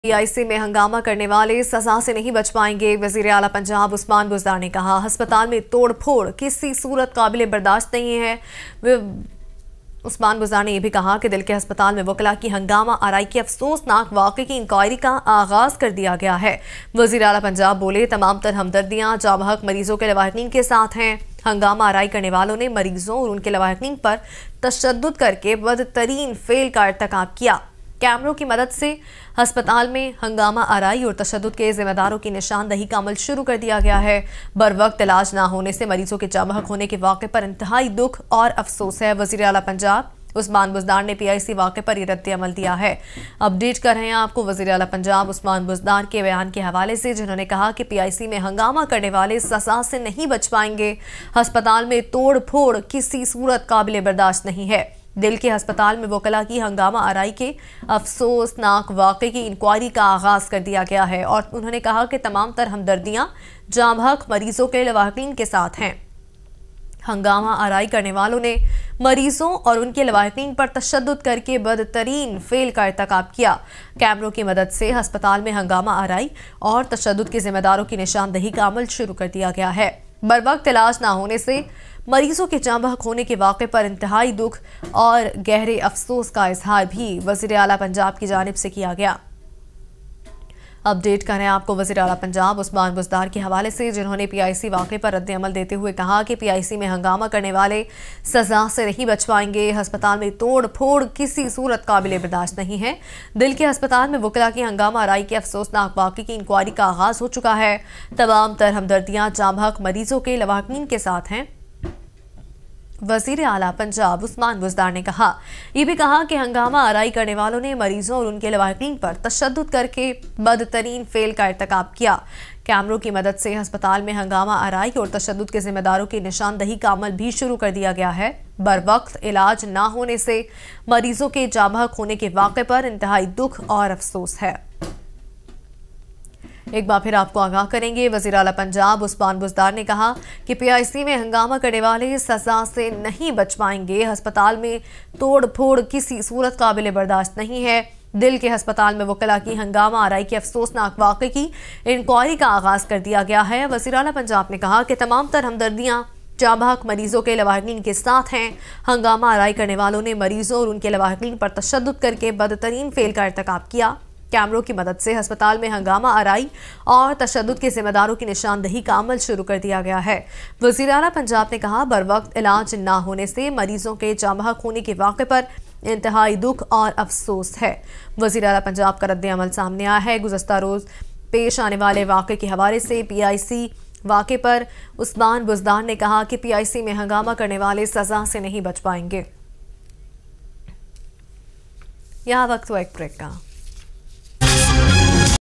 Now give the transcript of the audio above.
PIC में हंगामा करने वाले सजा से नहीं बच पाएंगे। वजीर आला पंजाब उस्मान बुज़दार ने कहा, अस्पताल में तोड़फोड़ किसी सूरत काबिल बर्दाश्त नहीं है। उस्मान बुज़दार ने यह भी कहा कि दिल के अस्पताल में वकला की हंगामा आराई के अफसोसनाक वाक़े की इंक्वायरी का आगाज कर दिया गया है। वजीर आला पंजाब बोले, तमाम तर हमदर्दियां जाबहक मरीजों के लवाहिकीन के साथ हैं। हंगामा आराई करने वालों ने मरीजों और उनके लवाहिकीन पर तशद्दुद करके बदतरीन फेल का इर्तिकाब किया। कैमरों की मदद से अस्पताल में हंगामा आराई और तशद्दुद के जिम्मेदारों की निशानदही का अमल शुरू कर दिया गया है। बर वक्त इलाज ना होने से मरीजों के जाबहक होने के वाक़े पर इंतहाई दुख और अफसोस है। वज़ीर आला पंजाब उस्मान बुज़दार ने पीआईसी वाक़े पर रद्द अमल दिया है। अपडेट कर रहे हैं आपको वज़ीर आला पंजाब उस्मान बुज़दार के बयान के हवाले से, जिन्होंने कहा कि पीआईसी में हंगामा करने वाले सजा से नहीं बच पाएंगे। अस्पताल में तोड़ फोड़ किसी सूरत काबिल बर्दाश्त नहीं है। दिल के अस्पताल में वकला की हंगामा आराई के अफसोसनाक वाक़े की इंक्वायरी का आगाज कर दिया गया है और उन्होंने कहा कि तमाम तर हमदर्दियां जाबहक मरीजों के लवाहिकीन के साथ हैं। हंगामा आराई करने वालों ने मरीजों और उनके लवाहिकीन पर तशद्दुद करके बदतरीन फेल का इर्तिकाब किया। कैमरों की मदद से अस्पताल में हंगामा आराई और तशद्दुद के जिम्मेदारों की निशानदही का अमल शुरू कर दिया गया है। बर वक्त इलाज ना होने से मरीजों के जाबहक होने के वाक़े पर इंतहाई दुख और गहरे अफसोस का इजहार भी वज़ीर आला पंजाब की जानिब से किया गया। अपडेट करें आपको वज़ीर आला पंजाब उस्मान बुज़दार के हवाले से, जिन्होंने पीआईसी वाक़े पर रद्द अमल देते हुए कहा कि पीआईसी में हंगामा करने वाले सजा से नहीं बच पाएंगे। अस्पताल में तोड़ फोड़ किसी सूरत काबिल बर्दाश्त नहीं है। दिल के अस्पताल में वकला की हंगामा आराई के अफसोसनाक वाक़े की इंक्वायरी का आगाज हो चुका है। तमाम तर हमदर्दियां जाबहक मरीजों के लवाहिकीन के साथ हैं। वज़ीर आला पंजाब उस्मान बुज़दार ने कहा, ये भी कहा कि हंगामा आराई करने वालों ने मरीजों और उनके लवाहिकीन पर तशद्दुद करके बदतरीन फेल का इर्तिकाब किया। कैमरों की मदद से अस्पताल में हंगामा आराई और तशद्दुद के जिम्मेदारों की निशानदही का अमल भी शुरू कर दिया गया है। बर वक्त इलाज ना होने से मरीजों के जाबहक होने के वाक़े पर इंतहाई दुख और अफसोस है। एक बार फिर आपको आगाह करेंगे, वज़ीर आला पंजाब उस्मान बुज़दार ने कहा कि पीआईसी में हंगामा करने वाले सजा से नहीं बच पाएंगे। अस्पताल में तोड़ फोड़ किसी सूरत काबिल बर्दाश्त नहीं है। दिल के अस्पताल में वकला की हंगामा आराई के अफसोसनाक वाक़े की इंक्वायरी का आगाज कर दिया गया है। वज़ीर आला पंजाब ने कहा कि तमाम तर हमदर्दियां जाबहक मरीजों के लवाहिकीन के साथ हैं। हंगामा आराई करने वालों ने मरीजों और उनके लवाहिकीन पर तशद्दुद करके बदतरीन फेल का इर्तिकाब किया। कैमरों की मदद से अस्पताल में हंगामा आराई और तशद्दुद के जिम्मेदारों की निशानदही का अमल शुरू कर दिया गया है। वज़ीर आला पंजाब ने कहा, बर वक्त इलाज ना होने से मरीजों के जाबहक होने के वाक़े पर इंतहाई दुख और अफसोस है। वज़ीर आला पंजाब का रद्द अमल सामने आया है। गुज़श्ता रोज़ पेश आने वाले वाक़े के हवाले से पीआईसी वाक़े पर उस्मान बुज़दार ने कहा कि पीआईसी में हंगामा करने वाले सजा से नहीं बच पाएंगे। यहाँ वक्त हुआ एक ब्रेक का।